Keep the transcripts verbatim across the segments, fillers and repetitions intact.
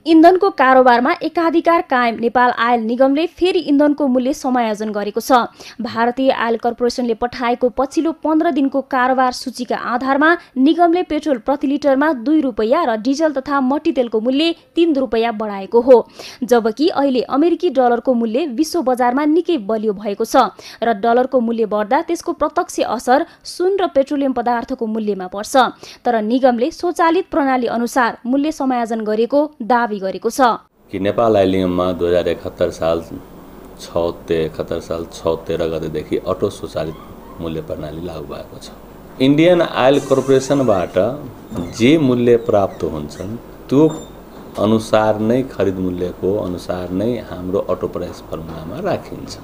इन्धनको कारोबारमा एकाधिकार कायम नेपाल आयल निगमले फेरि इन्धनको मूल्य समायोजन गरेको छ। भारतीय आयल कर्पोरेसनले पठाएको पछिल्लो पन्ध्र दिनको कारोबार सूचीका आधारमा निगमले पेट्रोल प्रति लिटरमा दुई रुपैयाँ र डिजल तथा मट्टीतेलको मूल्य तीन रुपैयाँ बढाएको हो। जबकि अहिले अमेरिकी डलरको मूल्य विश्व बजारमा निकै बलियो भएको छ र डलरको मूल्य बढ्दा त्यसको प्रत्यक्ष असर सुन र पेट्रोलियम पदार्थको मूल्यमा पर्छ। तर निगमले स्वचालित प्रणाली अनुसार मूल्य समायोजन गरेको दावी गरेको छ कि नेपाल आयल निगममा दुई हजार एकहत्तर साल छ एकहत्तर साल छ तेह्र गतेदेखि अटो स्वचालित मूल्य प्रणाली लागू भएको छ। इन्डियन आयल कर्पोरेसनबाट जे मूल्य प्राप्त हुन्छन् त्यो अनुसार नै खरिद मूल्यको अनुसार नै हाम्रो अटो प्राइस फर्मुलामा राखिन्छ।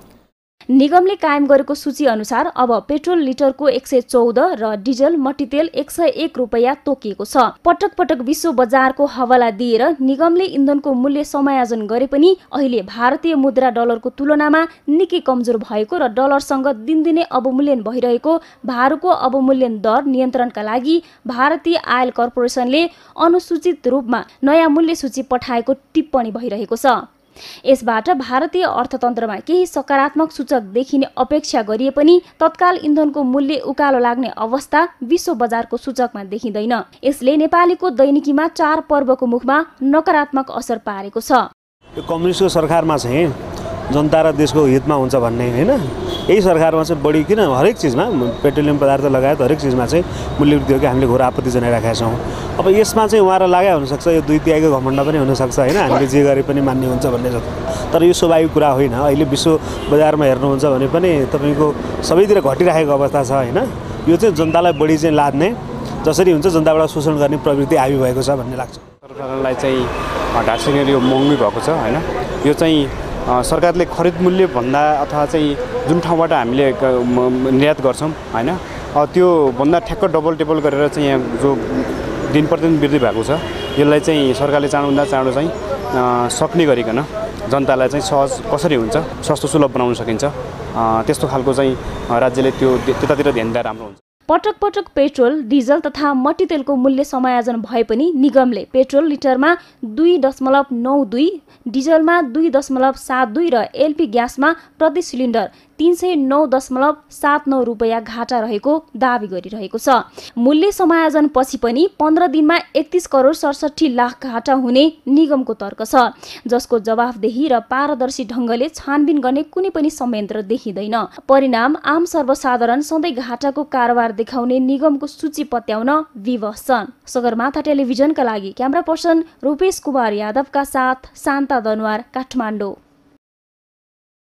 निगमले कायम गरेको सूची अनुसार अब पेट्रोल लिटरको एक सय चौध र डिजल मट्टीतेल एक सय एक रुपैयाँ तोकिएको छ। पटक पटक विश्व बजारको हवाला दिएर निगमले इन्धनको मूल्य समायोजन गरे पनि अहिले भारतीय मुद्रा डलरको तुलनामा निकै कमजोर भएको र डलरसँग दिनदिनै अवमूल्यन भइरहेको भारूको अवमूल्यन दर नियन्त्रणका लागि भारतीय आयल कर्पोरेसनले अनुसूचित रूपमा नयाँ मूल्य सूची पठाएको टिप्पणी भइरहेको छ। यसबाट भारतीय अर्थतन्त्रमा केही सकारात्मक सूचक देखिने अपेक्षा गरिए पनि तत्काल इन्धनको मूल्य उकालो लाग्ने अवस्था विश्व बजारको सूचकमा देखिँदैन। यसले नेपालीको दैनिकीमा चार पर्वको मुखमा नकारात्मक असर पारेको छ। यो कम्युनिस्टको सरकारमा चाहिँ जनता र देशको हितमा हुन्छ भन्ने हैन, यही सरकारमा चाहिँ बढी किन हरेक चिजमा पेट्रोलियम पदार्थ लगायत हरेक चिजमा चाहिँ मूल्य वृद्धि हो कि हामीले घोर आपत्ति जनाइराखेका छौँ। अब यसमा चाहिँ उहाँलाई लागै हुनसक्छ यो दुई तिहाईको घमण्ड पनि हुनसक्छ होइन, हामीले जे गरे पनि मान्ने हुन्छ भन्ने जस्तो। तर यो स्वाभाविक कुरा होइन। अहिले विश्व बजारमा हेर्नुहुन्छ भने पनि तपाईँको सबैतिर घटिरहेको अवस्था छ होइन। यो चाहिँ जनतालाई बढी चाहिँ लाद्ने जसरी हुन्छ जनताबाट शोषण गर्ने प्रवृत्ति हाबी भएको छ भन्ने लाग्छ। सरकारलाई चाहिँ ढाँसेर यो महँगी भएको छ होइन। यो चाहिँ सरकारले खरिद मूल्य भन्दा अथवा चाहिँ जुन ठाउँबाट हामीले निर्यात गर्छौँ होइन त्यो भन्दा ठ्याक्क डबल टेबल गरेर चाहिँ यहाँ जो दिन प्रतिदिन वृद्धि भएको छ यसलाई चाहिँ सरकारले चाँडोभन्दा चाँडो चाहिँ सक्ने गरिकन जनतालाई चाहिँ सहज कसरी हुन्छ सस्तो सुलभ बनाउन सकिन्छ त्यस्तो खालको चाहिँ राज्यले त्यो त्यतातिर ध्यान दिँदा राम्रो हुन्छ। पटक पटक पेट्रोल डिजल तथा मट्टीतेलको मूल्य समायोजन भए पनि निगमले पेट्रोल लिटरमा दुई दशमलव नौ दुई, डिजलमा दुई दशमलव सात दुई र एलपी ग्यासमा प्रति सिलिन्डर तीन सय नौ दशमलव सात नौ रुपैयाँ घाटा रहेको दावी गरिरहेको छ। मूल्य समायोजन पछि पनि पन्ध्र दिनमा एकतीस करोड सडसठी लाख घाटा हुने निगमको तर्क छ, जसको जवाफदेही र पारदर्शी ढङ्गले छानबिन गर्ने कुनै पनि संयन्त्र देखिँदैन। परिणाम आम सर्वसाधारण सधैँ घाटाको कारोबार देखाउने निगमको सूची पत्याउन विवश छन्। सगरमाथा टेलिभिजनका लागि क्यामेरा पर्सन रूपेश कुमार यादवका साथ शान्ता दनवार, काठमाडौँ।